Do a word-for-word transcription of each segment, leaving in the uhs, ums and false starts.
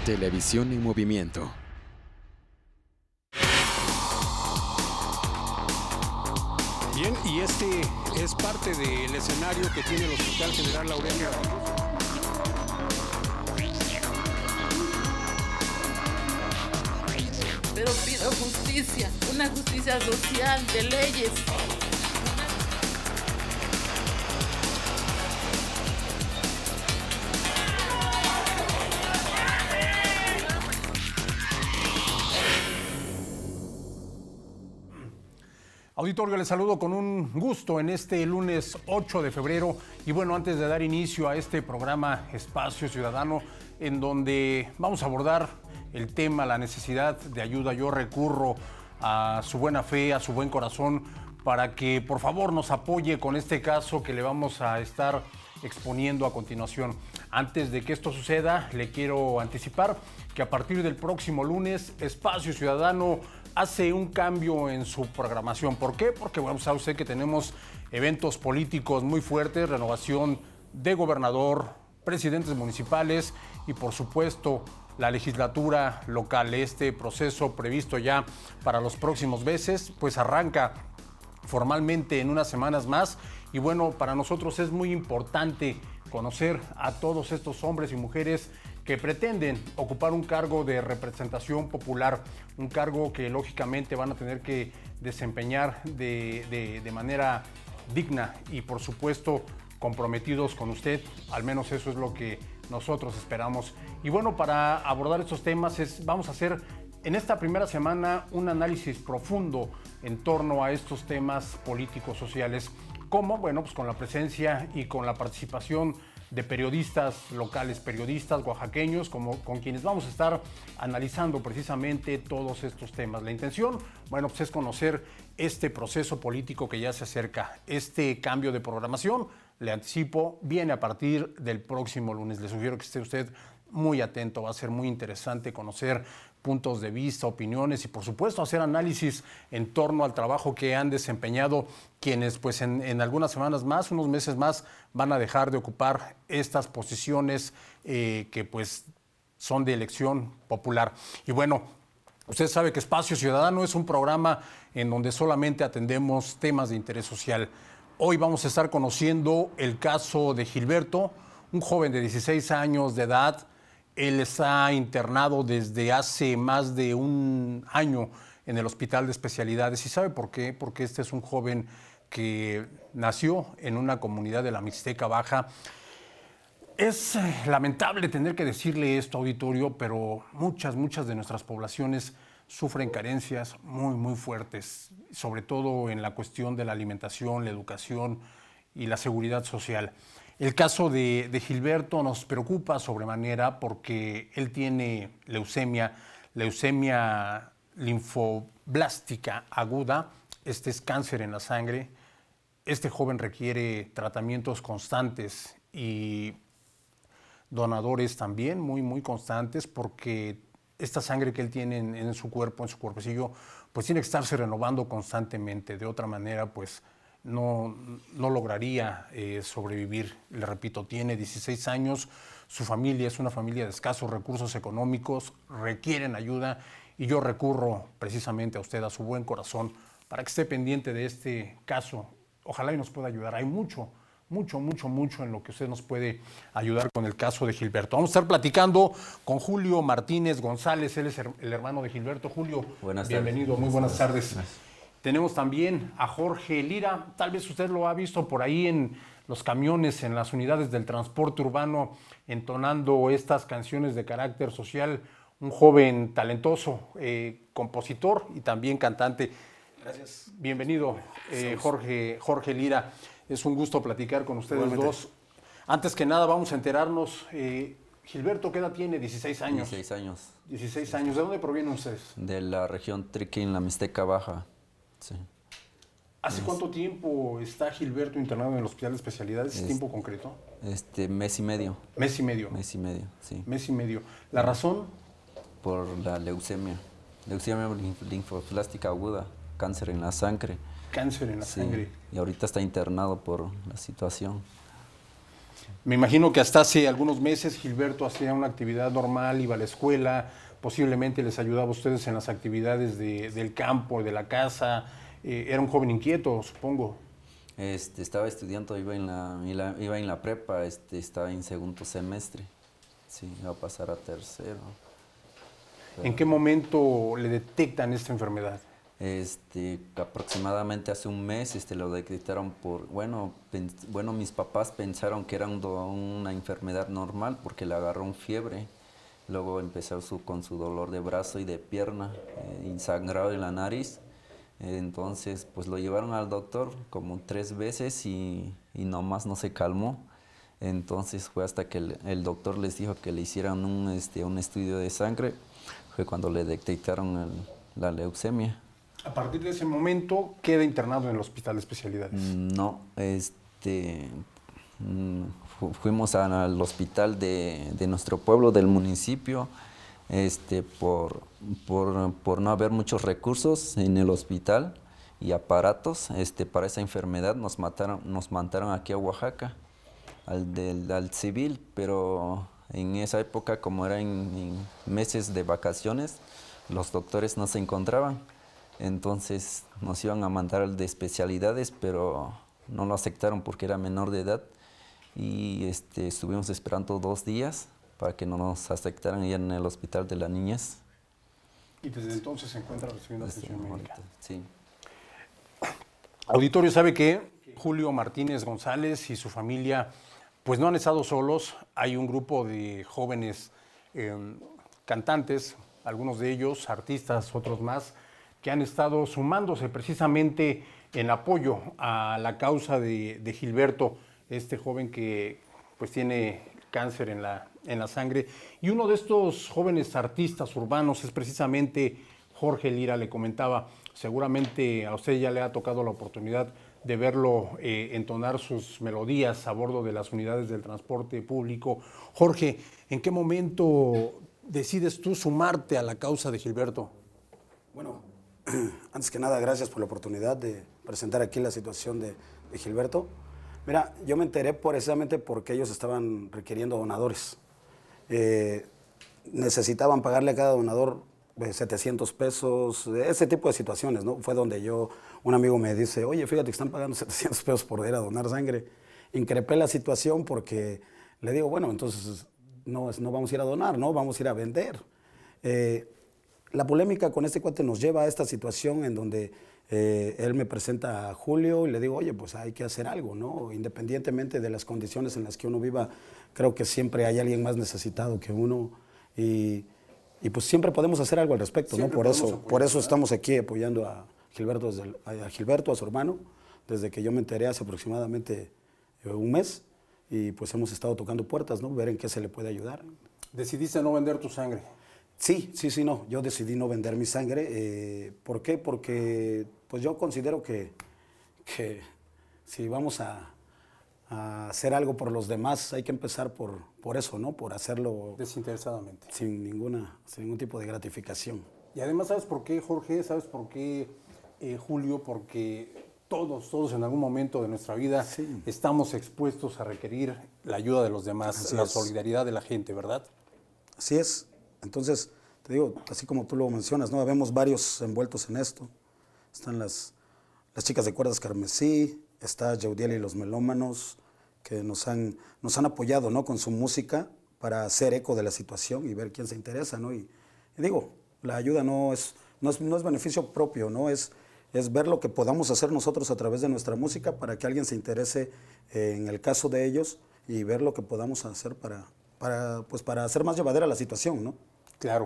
Televisión en movimiento. Bien, y este es parte del escenario que tiene el Hospital General Laureano. Pero pido justicia, una justicia social, de leyes. Auditorio, les saludo con un gusto en este lunes ocho de febrero. Y bueno, antes de dar inicio a este programa Espacio Ciudadano, en donde vamos a abordar el tema, la necesidad de ayuda, yo recurro a su buena fe, a su buen corazón, para que por favor nos apoye con este caso que le vamos a estar exponiendo a continuación. Antes de que esto suceda, le quiero anticipar que a partir del próximo lunes, Espacio Ciudadano hace un cambio en su programación. ¿Por qué? Porque, bueno, sabe usted que tenemos eventos políticos muy fuertes, renovación de gobernador, presidentes municipales y, por supuesto, la legislatura local. Este proceso previsto ya para los próximos meses, pues arranca formalmente en unas semanas más. Y bueno, para nosotros es muy importante conocer a todos estos hombres y mujeres que pretenden ocupar un cargo de representación popular, un cargo que lógicamente van a tener que desempeñar de, de, de manera digna y por supuesto comprometidos con usted. Al menos eso es lo que nosotros esperamos. Y bueno, para abordar estos temas es, vamos a hacer en esta primera semana un análisis profundo en torno a estos temas políticos sociales. ¿Cómo? Bueno, pues con la presencia y con la participación de periodistas locales, periodistas oaxaqueños, como, con quienes vamos a estar analizando precisamente todos estos temas. La intención, bueno, pues es conocer este proceso político que ya se acerca. Este cambio de programación, le anticipo, viene a partir del próximo lunes. Le sugiero que esté usted muy atento, va a ser muy interesante conocer puntos de vista, opiniones y por supuesto hacer análisis en torno al trabajo que han desempeñado quienes pues en, en algunas semanas más, unos meses más, van a dejar de ocupar estas posiciones eh, que pues son de elección popular. Y bueno, usted sabe que Espacio Ciudadano es un programa en donde solamente atendemos temas de interés social. Hoy vamos a estar conociendo el caso de Gilberto, un joven de dieciséis años de edad. Él está internado desde hace más de un año en el Hospital de Especialidades. ¿Y sabe por qué? Porque este es un joven que nació en una comunidad de la Mixteca Baja. Es lamentable tener que decirle esto, auditorio, pero muchas, muchas de nuestras poblaciones sufren carencias muy, muy fuertes, sobre todo en la cuestión de la alimentación, la educación y la seguridad social. El caso de, de Gilberto nos preocupa sobremanera porque él tiene leucemia, leucemia linfoblástica aguda. Este es cáncer en la sangre. Este joven requiere tratamientos constantes y donadores también muy, muy constantes porque esta sangre que él tiene en, en su cuerpo, en su cuerpecillo, pues tiene que estarse renovando constantemente. De otra manera, pues no, no lograría eh, sobrevivir. Le repito, tiene dieciséis años, su familia es una familia de escasos recursos económicos, requieren ayuda y yo recurro precisamente a usted, a su buen corazón, para que esté pendiente de este caso. Ojalá y nos pueda ayudar. Hay mucho, mucho, mucho, mucho en lo que usted nos puede ayudar con el caso de Gilberto. Vamos a estar platicando con Julio Martínez González, él es el hermano de Gilberto. Julio, buenas bienvenido, tardes. Muy buenas tardes. Gracias. Tenemos también a Jorge Lira, tal vez usted lo ha visto por ahí en los camiones, en las unidades del transporte urbano, entonando estas canciones de carácter social, un joven talentoso, eh, compositor y también cantante. Gracias. Bienvenido, eh, Jorge, Jorge Lira. Es un gusto platicar con ustedes Igualmente. dos. Antes que nada, vamos a enterarnos, eh, Gilberto, ¿qué edad tiene? dieciséis años. dieciséis años. dieciséis años. ¿De dónde provienen ustedes? De la región Triqui, en la Mixteca Baja. Sí. ¿Hace es, cuánto tiempo está Gilberto internado en el Hospital de Especialidades? ¿Es tiempo concreto? Este, mes y medio. ¿Mes y medio? Mes y medio, sí. Mes y medio. ¿La razón? Por la leucemia. Leucemia linfoblástica aguda, cáncer en la sangre. Cáncer en la sí. sangre. Y ahorita está internado por la situación. Me imagino que hasta hace algunos meses Gilberto hacía una actividad normal, iba a la escuela, posiblemente les ayudaba a ustedes en las actividades de, del campo, de la casa. Eh, era un joven inquieto, supongo. Este, estaba estudiando, iba en la, iba, iba en la prepa, este, estaba en segundo semestre. Sí, iba a pasar a tercero. Pero, ¿En qué momento le detectan esta enfermedad? Este, aproximadamente hace un mes este, lo detectaron por, bueno, pen, bueno, mis papás pensaron que era un do, una enfermedad normal porque le agarró un fiebre. Luego empezó su, con su dolor de brazo y de pierna, eh, ensangrado en la nariz. Eh, entonces, pues lo llevaron al doctor como tres veces y, y nomás no se calmó. Entonces fue hasta que el, el doctor les dijo que le hicieran un, este, un estudio de sangre, fue cuando le detectaron el, la leucemia. A partir de ese momento, ¿queda internado en el hospital de especialidades? No, este, fu fuimos a, al hospital de, de nuestro pueblo, del municipio, este, por, por, por no haber muchos recursos en el hospital y aparatos este, para esa enfermedad. Nos, mataron, nos mandaron aquí a Oaxaca, al, del, al civil, pero en esa época, como era en, en meses de vacaciones, los doctores no se encontraban. Entonces nos iban a mandar al de especialidades, pero no lo aceptaron porque era menor de edad. Y este, estuvimos esperando dos días para que no nos aceptaran ya en el hospital de las niñas. Y desde entonces se encuentra recibiendo atención médica. Sí. Auditorio sabe que Julio Martínez González y su familia pues no han estado solos. Hay un grupo de jóvenes eh, cantantes, algunos de ellos artistas, otros más, que han estado sumándose precisamente en apoyo a la causa de, de Gilberto, este joven que pues tiene cáncer en la, en la sangre. Y uno de estos jóvenes artistas urbanos es precisamente Jorge Lira. Le comentaba, seguramente a usted ya le ha tocado la oportunidad de verlo eh, entonar sus melodías a bordo de las unidades del transporte público. Jorge, ¿en qué momento decides tú sumarte a la causa de Gilberto? Bueno, antes que nada, gracias por la oportunidad de presentar aquí la situación de, de Gilberto. Mira, yo me enteré precisamente porque ellos estaban requiriendo donadores. Eh, necesitaban pagarle a cada donador eh, setecientos pesos, ese tipo de situaciones, ¿no? Fue donde yo, un amigo me dice, oye, fíjate que están pagando setecientos pesos por ir a donar sangre. Increpé la situación porque le digo, bueno, entonces no, no vamos a ir a donar, ¿no? Vamos a ir a vender. Eh, La polémica con este cuate nos lleva a esta situación en donde eh, él me presenta a Julio y le digo, oye, pues hay que hacer algo, ¿no? Independientemente de las condiciones en las que uno viva, creo que siempre hay alguien más necesitado que uno y, y pues siempre podemos hacer algo al respecto, siempre, ¿no? Por eso, apoyar, por eso estamos aquí apoyando a Gilberto, desde el, a Gilberto, a su hermano, desde que yo me enteré hace aproximadamente un mes y pues hemos estado tocando puertas, ¿no? Ver en qué se le puede ayudar. ¿Decidiste no vender tu sangre? Sí, sí, sí, no. Yo decidí no vender mi sangre. Eh, ¿Por qué? Porque pues yo considero que, que si vamos a, a hacer algo por los demás, hay que empezar por, por eso, ¿no? Por hacerlo desinteresadamente. Sin, ninguna, sin ningún tipo de gratificación. Y además, ¿sabes por qué, Jorge? ¿Sabes por qué, eh, Julio? Porque todos, todos en algún momento de nuestra vida sí. estamos expuestos a requerir la ayuda de los demás, Así la es. solidaridad de la gente, ¿verdad? Así es. Entonces, te digo, así como tú lo mencionas, ¿no? Vemos varios envueltos en esto. Están las, las chicas de cuerdas carmesí, está Yaudiel y los melómanos, que nos han, nos han apoyado, ¿no? Con su música para hacer eco de la situación y ver quién se interesa, ¿no? Y, y digo, la ayuda no es, no es, no es beneficio propio, ¿no? Es, es ver lo que podamos hacer nosotros a través de nuestra música para que alguien se interese eh, en el caso de ellos y ver lo que podamos hacer para, para, pues, para hacer más llevadera la situación, ¿no? Claro.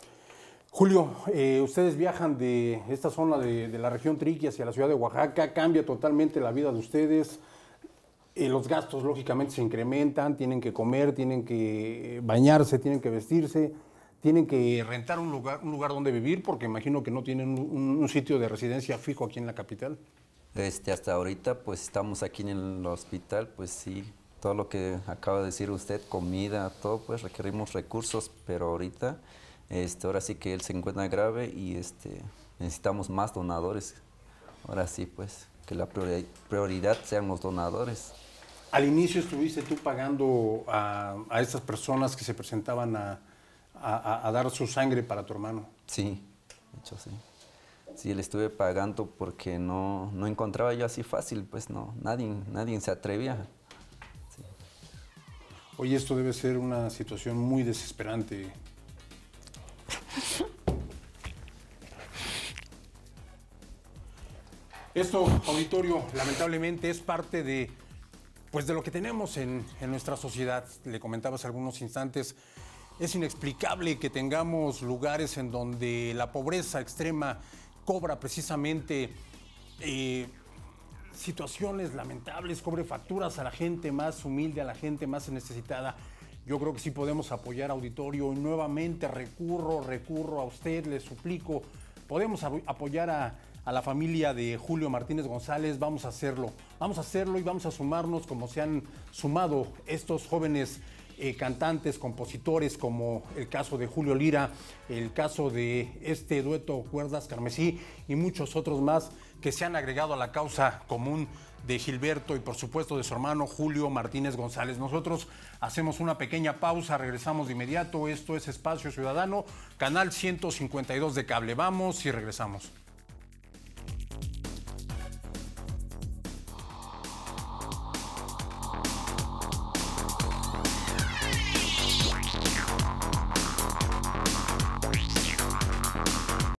Julio, eh, ustedes viajan de esta zona de, de la región Triqui hacia la ciudad de Oaxaca, cambia totalmente la vida de ustedes, eh, los gastos lógicamente se incrementan, tienen que comer, tienen que bañarse, tienen que vestirse, tienen que rentar un lugar, un lugar donde vivir, porque imagino que no tienen un, un sitio de residencia fijo aquí en la capital. Este, hasta ahorita pues estamos aquí en el hospital, pues sí, todo lo que acaba de decir usted, comida, todo, pues requerimos recursos, pero ahorita, este, ahora sí que él se encuentra grave y este, necesitamos más donadores. Ahora sí, pues, que la prioridad sean los donadores. Al inicio estuviste tú pagando a, a estas personas que se presentaban a, a, a dar su sangre para tu hermano. Sí, de hecho sí. Sí, le estuve pagando porque no, no encontraba yo así fácil, pues no, nadie, nadie se atrevía. Sí. Oye, esto debe ser una situación muy desesperante. Esto, auditorio, lamentablemente es parte de, pues, de lo que tenemos en, en nuestra sociedad. Le comentaba hace algunos instantes, es inexplicable que tengamos lugares en donde la pobreza extrema cobra precisamente eh, situaciones lamentables, cobre facturas a la gente más humilde, a la gente más necesitada. Yo creo que sí podemos apoyar, auditorio, y nuevamente recurro, recurro a usted, le suplico, podemos apoyar a, a la familia de Julio Martínez González, vamos a hacerlo, vamos a hacerlo y vamos a sumarnos como se han sumado estos jóvenes eh, cantantes, compositores, como el caso de Julio Lira, el caso de este dueto Cuerdas Carmesí y muchos otros más que se han agregado a la causa común de Gilberto y por supuesto de su hermano Julio Martínez González. Nosotros hacemos una pequeña pausa, regresamos de inmediato. Esto es Espacio Ciudadano, canal ciento cincuenta y dos de cable. Vamos y regresamos.